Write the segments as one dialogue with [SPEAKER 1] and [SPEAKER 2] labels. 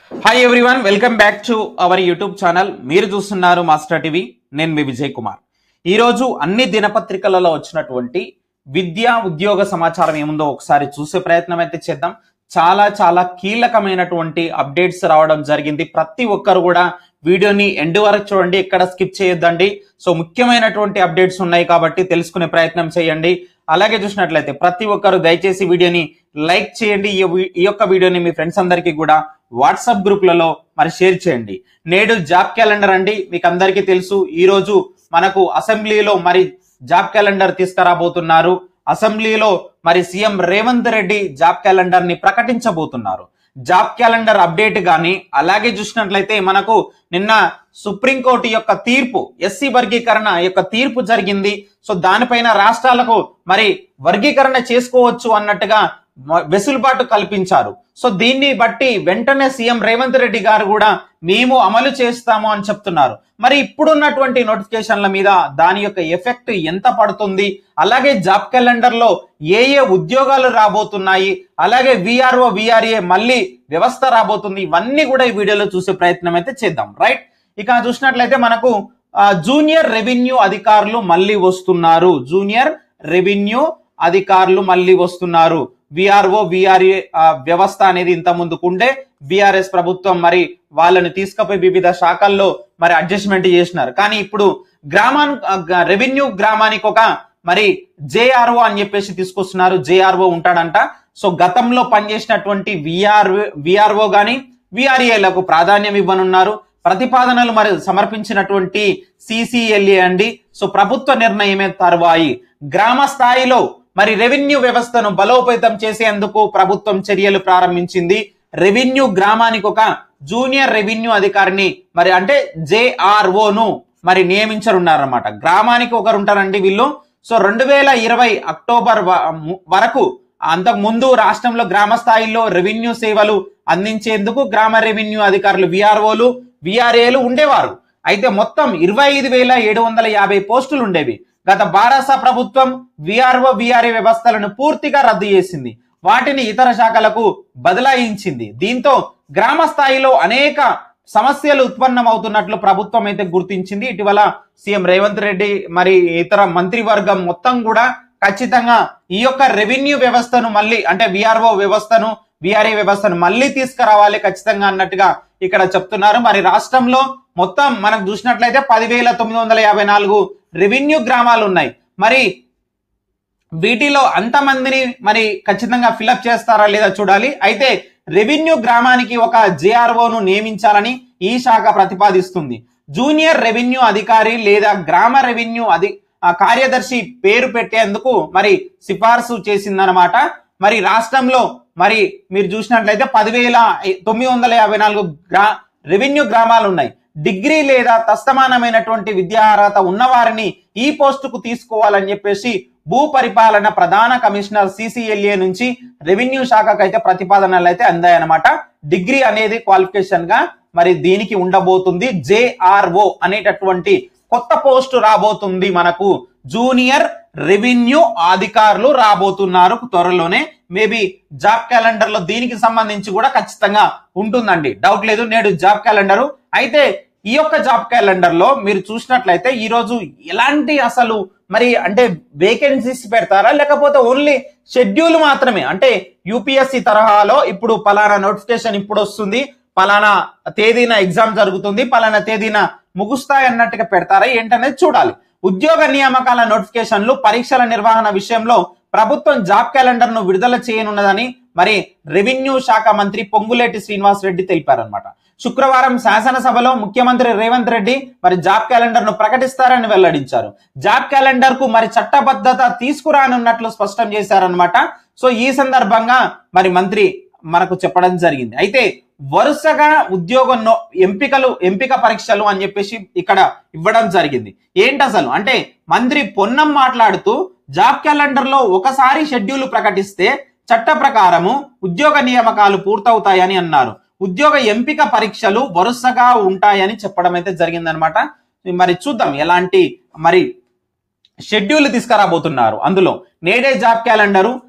[SPEAKER 1] Hi everyone, welcome back to our YouTube channel. మీరు చూస్తున్నారు master TV. నేను మీ విజయ్ కుమార్. ఈరోజు అన్ని దినపత్రికలలో వచ్చినటువంటి విద్యా ఉద్యోగ సమాచారం ఏముందో ఒకసారి చూసే ప్రయత్నం అయితే చేద్దాం. చాలా కీలకమైనటువంటి అప్డేట్స్ రావడం జరిగింది. ప్రతి ఒక్కరు కూడా వీడియోని ఎండ్ వరకు చూడండి, ఎక్కడ స్కిప్ చేయొద్దండి. సో ముఖ్యమైనటువంటి అప్డేట్స్ ఉన్నాయి కాబట్టి తెలుసుకునే ప్రయత్నం చేయండి. అలాగే చూసినట్లయితే ప్రతి ఒక్కరు దయచేసి వీడియోని లైక్ చేయండి. ఈ యొక్క వీడియోని మీ ఫ్రెండ్స్ అందరికీ కూడా వాట్సాప్ గ్రూప్లలో మరి షేర్ చేయండి. నేడు జాబ్ క్యాలెండర్ అండి. మీకు అందరికీ తెలుసు, ఈ రోజు మనకు అసెంబ్లీలో మరి జాబ్ క్యాలెండర్ తీసుకురాబోతున్నారు. అసెంబ్లీలో మరి CM Revanth Reddy job calendar ని ప్రకటించబోతున్నారు. జాబ్ క్యాలెండర్ అప్డేట్ గాని అలాగే చూసినట్లయితే మనకు నిన్న సుప్రీంకోర్టు యొక్క తీర్పు, ఎస్సీ వర్గీకరణ యొక్క తీర్పు జరిగింది. సో దానిపైన రాష్ట్రాలకు మరి వర్గీకరణ చేసుకోవచ్చు అన్నట్టుగా వెసులుబాటు కల్పించారు. సో దీన్ని బట్టి వెంటనే సీఎం రేవంత్ రెడ్డి గారు కూడా మేము అమలు చేస్తాము అని చెప్తున్నారు. మరి ఇప్పుడున్నటువంటి నోటిఫికేషన్ల మీద దాని యొక్క ఎఫెక్ట్ ఎంత పడుతుంది, అలాగే జాబ్ క్యాలెండర్ లో ఏ ఉద్యోగాలు రాబోతున్నాయి, అలాగే విఆర్ఓ విఆర్ఏ మళ్ళీ వ్యవస్థ రాబోతుంది, ఇవన్నీ కూడా ఈ వీడియోలో చూసే ప్రయత్నం అయితే చేద్దాం. రైట్, ఇక చూసినట్లయితే మనకు జూనియర్ రెవెన్యూ అధికారులు మళ్ళీ వస్తున్నారు. జూనియర్ రెవెన్యూ అధికారులు మళ్ళీ వస్తున్నారు. విఆర్ఓ విఆర్ఏ వ్యవస్థ అనేది ఇంత ముందుకుండే బీఆర్ఎస్ ప్రభుత్వం మరి వాళ్ళని తీసుకుపోయి వివిధ శాఖల్లో మరి అడ్జస్ట్మెంట్ చేసినారు. కానీ ఇప్పుడు రెవెన్యూ గ్రామానికి ఒక మరి జేఆర్ఓ అని చెప్పేసి తీసుకొస్తున్నారు. జేఆర్ఓ ఉంటాడంట. సో గతంలో పనిచేసినటువంటి విఆర్ఓ గాని విఆర్ఏలకు ప్రాధాన్యం ఇవ్వనున్నారు. ప్రతిపాదనలు మరి సమర్పించినటువంటి సిసిఎల్ఏ అండి. సో ప్రభుత్వ నిర్ణయమే తర్వాయి గ్రామ స్థాయిలో మరి రెవెన్యూ వ్యవస్థను బలోపేతం చేసేందుకు ప్రభుత్వం చర్యలు ప్రారంభించింది. రెవెన్యూ గ్రామానికి ఒక జూనియర్ రెవెన్యూ అధికారిని మరి అంటే జేఆర్ఓను మరి నియమించనున్నారన్నమాట. గ్రామానికి ఒకరు ఉంటారండి వీళ్ళు. సో 2020 అక్టోబర్ వరకు అంతకు ముందు రాష్ట్రంలో గ్రామ స్థాయిలో రెవెన్యూ సేవలు అందించేందుకు గ్రామ రెవెన్యూ అధికారులు విఆర్ఓలు విఆర్ఏలు ఉండేవారు. అయితే మొత్తం 25,750 పోస్టులు ఉండేవి. గత బారాస ప్రభుత్వం విఆర్ఓ విఆర్ఏ వ్యవస్థలను పూర్తిగా రద్దు చేసింది, వాటిని ఇతర శాఖలకు బదలాయించింది. దీంతో గ్రామ స్థాయిలో అనేక సమస్యలు ఉత్పన్నమవుతున్నట్లు ప్రభుత్వం అయితే గుర్తించింది. ఇటీవల సీఎం రేవంత్ రెడ్డి మరి ఇతర మంత్రివర్గం మొత్తం కూడా ఖచ్చితంగా ఈ యొక్క రెవెన్యూ వ్యవస్థను మళ్ళీ అంటే విఆర్ఓ వ్యవస్థను విఆర్ఏ వ్యవస్థను మళ్ళీ తీసుకురావాలి ఖచ్చితంగా అన్నట్టుగా ఇక్కడ చెప్తున్నారు. మరి రాష్ట్రంలో మొత్తం మనకు చూసినట్లయితే 10,954 రెవెన్యూ గ్రామాలు ఉన్నాయి. మరి వీటిలో అంతమందిని మరి ఖచ్చితంగా ఫిలప్ చేస్తారా లేదా చూడాలి. అయితే రెవెన్యూ గ్రామానికి ఒక జేఆర్ఓను నియమించాలని ఈ శాఖ ప్రతిపాదిస్తుంది. జూనియర్ రెవెన్యూ అధికారి లేదా గ్రామ రెవెన్యూ కార్యదర్శి పేరు పెట్టేందుకు మరి సిఫార్సు చేసిందనమాట. మరి రాష్ట్రంలో మరి మీరు చూసినట్లయితే 10,954 రెవెన్యూ గ్రామాలు ఉన్నాయి. డిగ్రీ లేదా తత్సమానమైనటువంటి విద్యా అర్హత ఉన్నవారిని ఈ పోస్టుకు తీసుకోవాలని చెప్పేసి భూ పరిపాలన ప్రధాన కమిషనర్ సిసిఎల్ఏ నుంచి రెవెన్యూ శాఖకు అయితే ప్రతిపాదనలు అయితే అందాయన్నమాట. డిగ్రీ అనేది క్వాలిఫికేషన్ గా మరి దీనికి ఉండబోతుంది. జేఆర్ఓ అనేటటువంటి కొత్త పోస్టు రాబోతుంది. మనకు జూనియర్ రెవెన్యూ అధికారులు రాబోతున్నారు త్వరలోనే. మేబీ జాబ్ క్యాలెండర్ లో దీనికి సంబంధించి కూడా ఖచ్చితంగా ఉంటుందండి, డౌట్ లేదు. నేడు జాబ్ క్యాలెండర్ అయితే ఈ యొక్క జాబ్ క్యాలెండర్ లో మీరు చూసినట్లయితే ఈ రోజు ఎలాంటి అసలు మరి అంటే వేకెన్సీస్ పెడతారా లేకపోతే ఓన్లీ షెడ్యూల్ మాత్రమే, అంటే యూపీఎస్సీ తరహాలో ఇప్పుడు పలానా నోటిఫికేషన్ ఇప్పుడు వస్తుంది, పలానా తేదీన ఎగ్జామ్ జరుగుతుంది, పలానా తేదీన ముగుస్తాయి అన్నట్టుగా పెడతారా ఏంటనేది చూడాలి. ఉద్యోగ నియామకాల నోటిఫికేషన్లు పరీక్షల నిర్వహణ విషయంలో ప్రభుత్వం జాబ్ క్యాలెండర్ ను విడుదల చేయనున్నదని మరి రెవెన్యూ శాఖ మంత్రి పొంగులేటి శ్రీనివాస్ రెడ్డి తెలిపారనమాట. శుక్రవారం శాసనసభలో ముఖ్యమంత్రి రేవంత్ రెడ్డి మరి జాబ్ క్యాలెండర్ ను ప్రకటిస్తారని వెల్లడించారు. జాబ్ క్యాలెండర్ కు మరి చట్టబద్ధత తీసుకురానున్నట్లు స్పష్టం చేశారనమాట. సో ఈ సందర్భంగా మరి మంత్రి మనకు చెప్పడం జరిగింది. అయితే వరుసగా ఉద్యోగ ఎంపిక పరీక్షలు అని చెప్పేసి ఇక్కడ ఇవ్వడం జరిగింది. ఏంటి అసలు అంటే మంత్రి పొన్నం మాట్లాడుతూ జాబ్ క్యాలెండర్ లో ఒకసారి షెడ్యూల్ ప్రకటిస్తే చట్ట ప్రకారము ఉద్యోగ నియామకాలు పూర్తవుతాయని అన్నారు. ఉద్యోగ ఎంపిక పరీక్షలు వరుసగా ఉంటాయని చెప్పడం అయితే జరిగిందనమాట. మరి చూద్దాం ఎలాంటి మరి షెడ్యూల్ తీసుకురాబోతున్నారు. అందులో నేడే జాబ్ క్యాలెండరు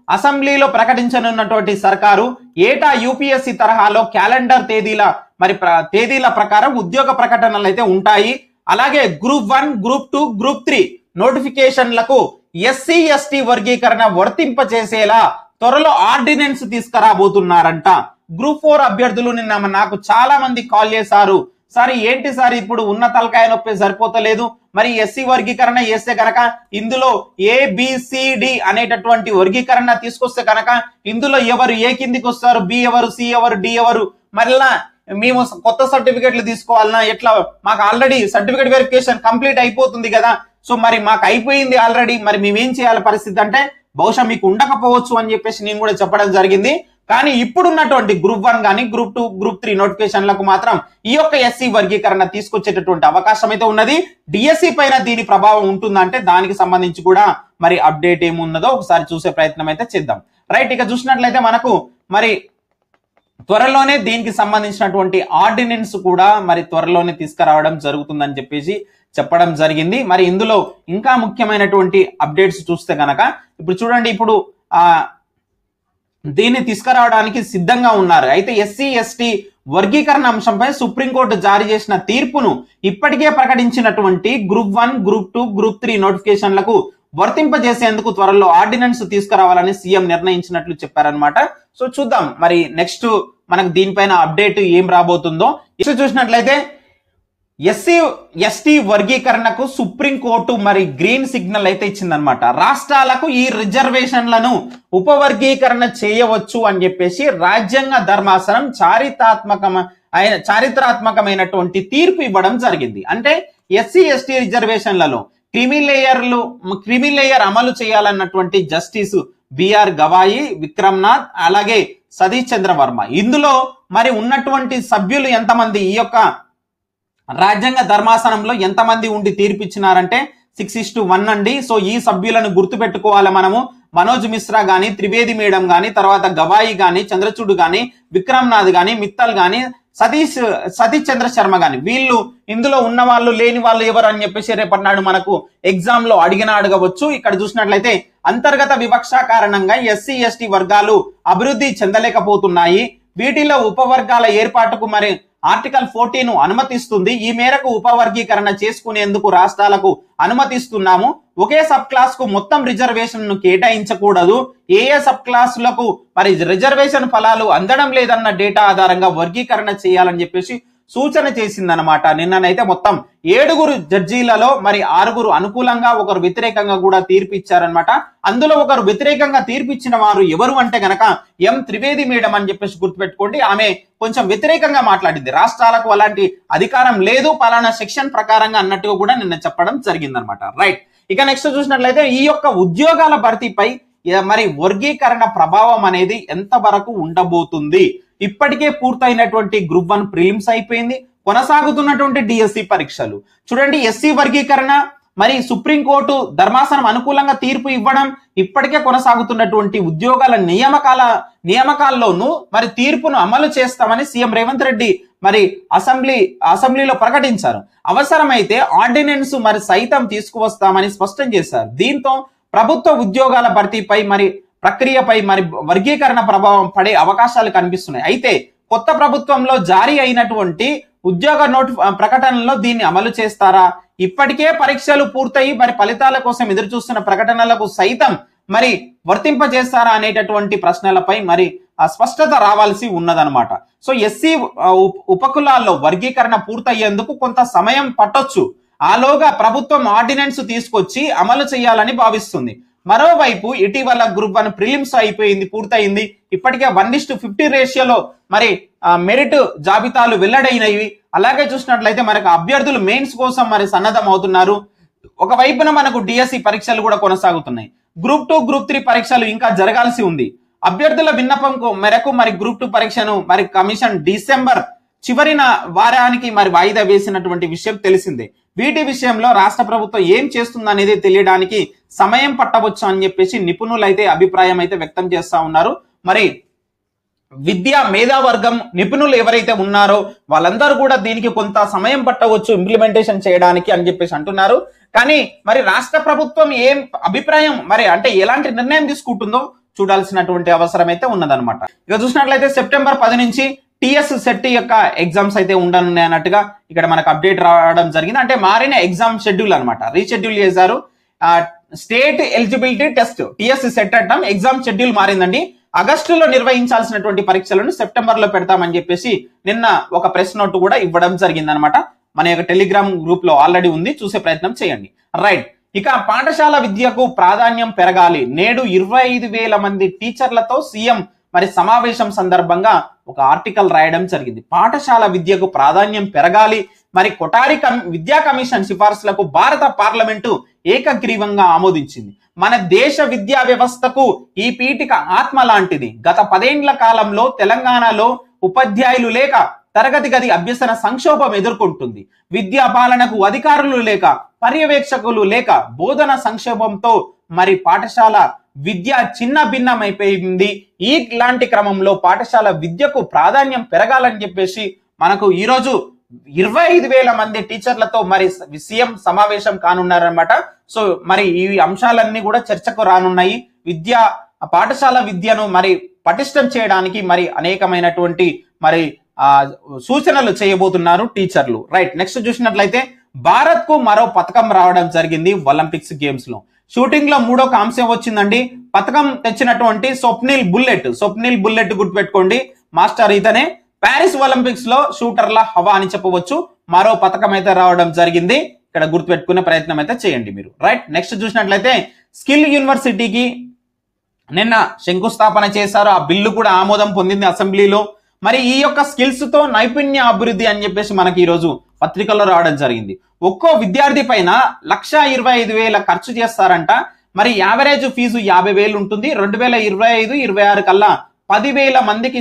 [SPEAKER 1] అసెంబ్లీలో ప్రకటించనున్నటువంటి సర్కారు ఏటా యూపీఎస్సీ తరహాలో క్యాలెండర్ తేదీల ప్రకారం ఉద్యోగ ప్రకటనలు అయితే ఉంటాయి. అలాగే గ్రూప్ 1, గ్రూప్ 2, గ్రూప్ 3 నోటిఫికేషన్లకు ఎస్సీ ఎస్టీ వర్గీకరణ వర్తింపచేసేలా త్వరలో ఆర్డినెన్స్ తీసుకురాబోతున్నారంట. గ్రూప్ 4 అభ్యర్థులు నిన్న నాకు చాలా మంది కాల్ చేశారు, సార్ ఏంటి సార్ ఇప్పుడు ఉన్న తలకాయ నొప్పి సరిపోతలేదు, మరి ఎస్సీ వర్గీకరణ చేస్తే కనుక ఇందులో ABCD అనేటటువంటి వర్గీకరణ తీసుకొస్తే కనుక ఇందులో ఎవరు ఏ కిందికి వస్తారు, బి ఎవరు, సి ఎవరు, డి ఎవరు, మరలా మేము కొత్త సర్టిఫికెట్లు తీసుకోవాలన్నా ఎట్లా, మాకు ఆల్రెడీ సర్టిఫికెట్ వెరిఫికేషన్ కంప్లీట్ అయిపోతుంది కదా, సో మరి మాకు అయిపోయింది ఆల్రెడీ, మరి మేమేం చేయాలి పరిస్థితి అంటే బహుశా మీకు ఉండకపోవచ్చు అని చెప్పేసి నేను కూడా చెప్పడం జరిగింది. కానీ ఇప్పుడున్నటువంటి గ్రూప్ 1 కానీ గ్రూప్ 2, గ్రూప్ 3 నోటిఫికేషన్లకు మాత్రం ఈ యొక్క ఎస్సీ వర్గీకరణ తీసుకొచ్చేటటువంటి అవకాశం అయితే ఉన్నది. డిఎస్సి పైన దీని ప్రభావం ఉంటుందంటే దానికి సంబంధించి కూడా మరి అప్డేట్ ఏమున్నదో ఒకసారి చూసే ప్రయత్నం అయితే చేద్దాం. రైట్, ఇక చూసినట్లయితే మనకు మరి త్వరలోనే దీనికి సంబంధించినటువంటి ఆర్డినెన్స్ కూడా మరి త్వరలోనే తీసుకురావడం జరుగుతుందని చెప్పేసి చెప్పడం జరిగింది. మరి ఇందులో ఇంకా ముఖ్యమైనటువంటి అప్డేట్స్ చూస్తే కనుక ఇప్పుడు చూడండి, ఇప్పుడు దీన్ని తీసుకురావడానికి సిద్ధంగా ఉన్నారు. అయితే ఎస్సీ ఎస్టీ వర్గీకరణ అంశంపై సుప్రీంకోర్టు జారీ చేసిన తీర్పును ఇప్పటికే ప్రకటించినటువంటి గ్రూప్ 1, గ్రూప్ 2, గ్రూప్ 3 నోటిఫికేషన్లకు వర్తింపజేసేందుకు త్వరలో ఆర్డినెన్స్ తీసుకురావాలని సీఎం నిర్ణయించినట్లు చెప్పారనమాట. సో చూద్దాం మరి నెక్స్ట్ మనకు దీనిపైన అప్డేట్ ఏం రాబోతుందో. ఇప్పుడు చూసినట్లయితే ఎస్సీ ఎస్టీ వర్గీకరణకు సుప్రీంకోర్టు మరి గ్రీన్ సిగ్నల్ అయితే ఇచ్చిందనమాట. రాష్ట్రాలకు ఈ రిజర్వేషన్లను ఉపవర్గీకరణ చేయవచ్చు అని చెప్పేసి రాజ్యాంగ ధర్మాసనం చారిత్రాత్మకమైనటువంటి తీర్పు ఇవ్వడం జరిగింది. అంటే ఎస్సీ ఎస్టీ రిజర్వేషన్లలో క్రిమి లేయర్ అమలు చేయాలన్నటువంటి జస్టిస్ బిఆర్ గవాయి, విక్రమ్నాథ్, అలాగే సతీష్ చంద్ర వర్మ, ఇందులో మరి ఉన్నటువంటి సభ్యులు ఎంతమంది, ఈ యొక్క రాజ్యాంగ ధర్మాసనంలో ఎంతమంది ఉండి తీర్పిచ్చినారంటే 6:1 అండి. సో ఈ సభ్యులను గుర్తుపెట్టుకోవాలి మనము. మనోజ్ మిశ్రా గాని, త్రివేది మేడం గాని, తర్వాత గవాయి గాని, చంద్రచూడ్ గాని, విక్రమ్నాథ్ గాని, మిత్తల్ గాని, సతీష్ చంద్ర శర్మ గాని, వీళ్ళు ఇందులో ఉన్న వాళ్ళు లేని వాళ్ళు ఎవరు అని చెప్పేసి రేపటి నాడు మనకు ఎగ్జామ్ లో అడగవచ్చు. ఇక్కడ చూసినట్లయితే అంతర్గత వివక్ష కారణంగా ఎస్సీ ఎస్టీ వర్గాలు అభివృద్ధి చెందలేకపోతున్నాయి. వీటిలో ఉపవర్గాల ఏర్పాటుకు మరి ఆర్టికల్ 14 అనుమతిస్తుంది. ఈ మేరకు ఉపవర్గీకరణ చేసుకునేందుకు రాష్ట్రాలకు అనుమతిస్తున్నాము. ఒకే సబ్ క్లాస్ కు మొత్తం రిజర్వేషన్ ను కేటాయించకూడదు. ఏ సబ్ క్లాసులకు మరి రిజర్వేషన్ ఫలాలు అందడం లేదన్న డేటా ఆధారంగా వర్గీకరణ చేయాలని చెప్పేసి సూచన చేసిందనమాట. నిన్ననైతే మొత్తం 7 జడ్జీలలో మరి 6 అనుకూలంగా, 1 వ్యతిరేకంగా కూడా తీర్పు ఇచ్చారనమాట. అందులో 1 వ్యతిరేకంగా తీర్పిచ్చిన వారు ఎవరు అంటే గనక ఎం త్రివేది మేడం అని చెప్పేసి గుర్తుపెట్టుకోండి. ఆమె కొంచెం వ్యతిరేకంగా మాట్లాడింది. రాష్ట్రాలకు అలాంటి అధికారం లేదు పలానా సెక్షన్ ప్రకారంగా అన్నట్టుగా కూడా నిన్న చెప్పడం జరిగిందనమాట. రైట్, ఇక నెక్స్ట్ చూసినట్లయితే ఈ యొక్క ఉద్యోగాల భర్తీపై మరి వర్గీకరణ ప్రభావం అనేది ఎంత వరకు ఉండబోతుంది. ఇప్పటికే పూర్తయినటువంటి గ్రూప్ 1 ప్రిలిమ్స్ అయిపోయింది, కొనసాగుతున్నటువంటి డిఎస్సి పరీక్షలు చూడండి. ఎస్సీ వర్గీకరణ మరి సుప్రీంకోర్టు ధర్మాసనం అనుకూలంగా తీర్పు ఇవ్వడం, ఇప్పటికే కొనసాగుతున్నటువంటి ఉద్యోగాల నియామకాల్లోనూ మరి తీర్పును అమలు చేస్తామని సీఎం రేవంత్ రెడ్డి మరి అసెంబ్లీలో ప్రకటించారు. అవసరమైతే ఆర్డినెన్స్ మరి సైతం తీసుకువస్తామని స్పష్టం చేశారు. దీంతో ప్రభుత్వ ఉద్యోగాల భర్తీపై మరి ప్రక్రియపై మరి వర్గీకరణ ప్రభావం పడే అవకాశాలు కనిపిస్తున్నాయి. అయితే కొత్త ప్రభుత్వంలో జారీ అయినటువంటి ఉద్యోగ ప్రకటనలో దీన్ని అమలు చేస్తారా, ఇప్పటికే పరీక్షలు పూర్తయి మరి ఫలితాల కోసం ఎదురు చూస్తున్న ప్రకటనలకు సైతం మరి వర్తింపజేస్తారా అనేటటువంటి ప్రశ్నలపై మరి స్పష్టత రావాల్సి ఉన్నదనమాట. సో ఎస్సీ ఉపకులాల్లో వర్గీకరణ పూర్తయ్యేందుకు కొంత సమయం పట్టొచ్చు. ఆలోగా ప్రభుత్వం ఆర్డినెన్స్ తీసుకొచ్చి అమలు చేయాలని భావిస్తుంది. మరోవైపు ఇటీవల గ్రూప్ 1 ప్రిలిమ్స్ అయిపోయింది, పూర్తయింది. ఇప్పటికే 1:50 రేషియోలో మరి మెరిట్ జాబితాలు వెల్లడైనవి. అలాగే చూసినట్లయితే మనకు అభ్యర్థులు మెయిన్స్ కోసం మరి సన్నద్ధం అవుతున్నారు. ఒకవైపున మనకు డిఎస్సి పరీక్షలు కూడా కొనసాగుతున్నాయి. గ్రూప్ 2, గ్రూప్ 3 పరీక్షలు ఇంకా జరగాల్సి ఉంది. అభ్యర్థుల విన్నపం మేరకు మరి గ్రూప్ 2 పరీక్షను మరి కమిషన్ డిసెంబర్ చివరి వారానికి మరి వాయిదా వేసినటువంటి విషయం తెలిసిందే. వీటి విషయంలో రాష్ట్ర ప్రభుత్వం ఏం చేస్తుందనేది తెలియడానికి సమయం పట్టవచ్చు అని చెప్పేసి నిపుణులు అయితే అభిప్రాయం అయితే వ్యక్తం చేస్తా ఉన్నారు. మరి విద్యా మేధావర్గం నిపుణులు ఎవరైతే ఉన్నారో వాళ్ళందరూ కూడా దీనికి కొంత సమయం పట్టవచ్చు ఇంప్లిమెంటేషన్ చేయడానికి అని చెప్పేసి అంటున్నారు. కానీ మరి రాష్ట్ర ప్రభుత్వం ఏం అభిప్రాయం మరి అంటే ఎలాంటి నిర్ణయం తీసుకుంటుందో చూడాల్సినటువంటి అవసరం అయితే ఉన్నదన్నమాట. ఇక చూసినట్లయితే సెప్టెంబర్ 10 నుంచి టిఎస్ సెట్ యొక్క ఎగ్జామ్స్ అయితే ఉండనున్నాయి అన్నట్టుగా ఇక్కడ మనకు అప్డేట్ రావడం జరిగింది. అంటే మారిన ఎగ్జామ్ షెడ్యూల్ అనమాట, రీషెడ్యూల్ చేశారు. State eligibility test TS SET అంటాం, ఎగ్జామ్ షెడ్యూల్ మారిందండి. ఆగస్టులో నిర్వహించాల్సినటువంటి పరీక్షలను సెప్టెంబర్ లో పెడతామని చెప్పేసి నిన్న ఒక ప్రెస్ నోట్ కూడా ఇవ్వడం జరిగిందనమాట. మన యొక్క టెలిగ్రామ్ గ్రూప్ లో ఆల్రెడీ ఉంది, చూసే ప్రయత్నం చేయండి. రైట్, ఇక పాఠశాల విద్యకు ప్రాధాన్యం పెరగాలి, నేడు 25,000 మంది టీచర్లతో సీఎం మరి సమావేశం సందర్భంగా ఒక ఆర్టికల్ రాయడం జరిగింది. పాఠశాల విద్యకు ప్రాధాన్యం పెరగాలి, మరి కొఠారి విద్యా కమిషన్ సిఫార్సులకు భారత పార్లమెంటు ఏకగ్రీవంగా ఆమోదించింది. మన దేశ విద్యా వ్యవస్థకు ఈ పీఠిక ఆత్మ లాంటిది. గత 10 ఏళ్ల కాలంలో తెలంగాణలో ఉపాధ్యాయులు లేక తరగతి గది అభ్యసన సంక్షోభం ఎదుర్కొంటుంది. విద్యా పాలనకు అధికారులు లేక, పర్యవేక్షకులు లేక బోధన సంక్షోభంతో మరి పాఠశాల విద్య చిన్న భిన్నమైపోయింది. ఇలాంటి క్రమంలో పాఠశాల విద్యకు ప్రాధాన్యం పెరగాలని చెప్పేసి మనకు ఈరోజు 25,000 మంది టీచర్లతో మరి సీఎం సమావేశం కానున్నారనమాట. సో మరి ఈ అంశాలన్నీ కూడా చర్చకు రానున్నాయి. పాఠశాల విద్యను మరి పటిష్టం చేయడానికి మరి అనేకమైనటువంటి మరి సూచనలు చేయబోతున్నారు టీచర్లు. రైట్, నెక్స్ట్ చూసినట్లయితే భారత్ కు మరో పథకం రావడం జరిగింది ఒలింపిక్స్ గేమ్స్ లో. షూటింగ్ లో 3వ కాంస్యం వచ్చిందండి. పథకం తెచ్చినటువంటి స్వప్నిల్ బుల్లెట్ గుర్తుపెట్టుకోండి, మాస్టర్ ఇతనే. ప్యారిస్ ఒలింపిక్స్ లో షూటర్ల హవా అని చెప్పవచ్చు. మరో పథకం అయితే రావడం జరిగింది, ఇక్కడ గుర్తుపెట్టుకునే ప్రయత్నం అయితే చేయండి మీరు. రైట్, నెక్స్ట్ చూసినట్లయితే స్కిల్ యూనివర్సిటీకి నిన్న శంకుస్థాపన చేశారు. ఆ బిల్లు కూడా ఆమోదం పొందింది అసెంబ్లీలో. మరి ఈ యొక్క స్కిల్స్ తో నైపుణ్య అభివృద్ధి అని చెప్పేసి మనకి ఈ రోజు పత్రికల్లో రావడం జరిగింది. ఒక్కో విద్యార్థి పైన 1,25,000 ఖర్చు చేస్తారంట. మరి యావరేజ్ ఫీజు 50,000 ఉంటుంది. 2025-26 కల్లా 10,000 మందికి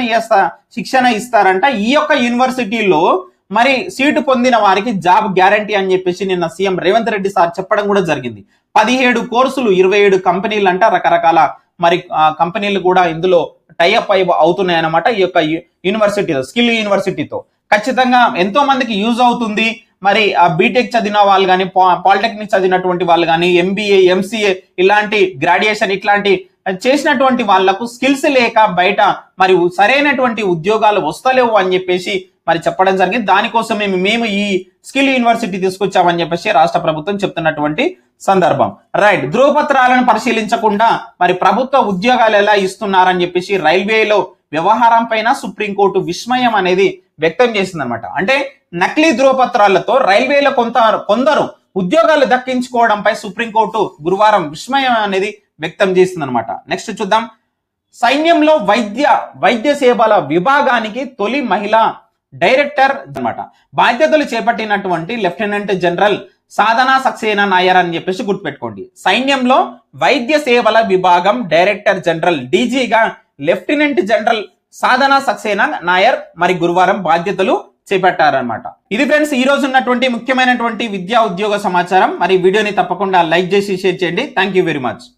[SPEAKER 1] శిక్షణ ఇస్తారంట. ఈ యొక్క యూనివర్సిటీలో మరి సీటు పొందిన వారికి జాబ్ గ్యారంటీ అని చెప్పేసి నిన్న సీఎం రేవంత్ రెడ్డి సార్ చెప్పడం కూడా జరిగింది. 17 కోర్సులు, 27 కంపెనీలు అంట, రకరకాల మరి కంపెనీలు కూడా ఇందులో టైఅప్ అవుతున్నాయి అన్నమాట. ఈ యొక్క యూనివర్సిటీతో, స్కిల్ యూనివర్సిటీతో ఖచ్చితంగా ఎంతో మందికి యూజ్ అవుతుంది. మరి బీటెక్ చదివిన వాళ్ళు కానీ, పాలిటెక్నిక్ చదివినటువంటి వాళ్ళు కానీ, ఎంబీఏ, ఎంసీఏ ఇలాంటి గ్రాడ్యుయేషన్ ఇట్లాంటి చేసినటువంటి వాళ్లకు స్కిల్స్ లేక బయట మరి సరైనటువంటి ఉద్యోగాలు వస్తలేవు అని చెప్పేసి మరి చెప్పడం జరిగింది. దానికోసమే మేము ఈ స్కిల్ యూనివర్సిటీ తీసుకొచ్చామని చెప్పేసి రాష్ట్ర ప్రభుత్వం చెప్తున్నటువంటి సందర్భం. రైట్, ధృవపత్రాలను పరిశీలించకుండా మరి ప్రభుత్వ ఉద్యోగాలు ఎలా ఇస్తున్నారని చెప్పేసి రైల్వేలో వ్యవహారం పైన సుప్రీంకోర్టు విస్మయం అనేది వ్యక్తం చేసిందనమాట. అంటే నకిలీ ధృవపత్రాలతో రైల్వేలో కొందరు ఉద్యోగాలు దక్కించుకోవడంపై సుప్రీంకోర్టు గురువారం విస్మయం అనేది వ్యక్తం చేసిందనమాట. నెక్స్ట్ చూద్దాం. సైన్యంలో వైద్య సేవల విభాగానికి తొలి మహిళా డైరెక్టర్ అన్నమాట. బాధ్యతలు చేపట్టినటువంటి లెఫ్టినెంట్ జనరల్ సాధనా సక్సేనా నాయర్ అని చెప్పేసి గుర్తుపెట్టుకోండి. సైన్యంలో వైద్య సేవల విభాగం డైరెక్టర్ జనరల్ డీజీగా లెఫ్టినెంట్ జనరల్ సాధనా సక్సేనా నాయర్ మరి గురువారం బాధ్యతలు చేపట్టారనమాట. ఇది ఫ్రెండ్స్ ఈ రోజు ఉన్నటువంటి ముఖ్యమైనటువంటి విద్యా ఉద్యోగ సమాచారం. మరి వీడియోని తప్పకుండా లైక్ చేసి షేర్ చేయండి. Thank you very much.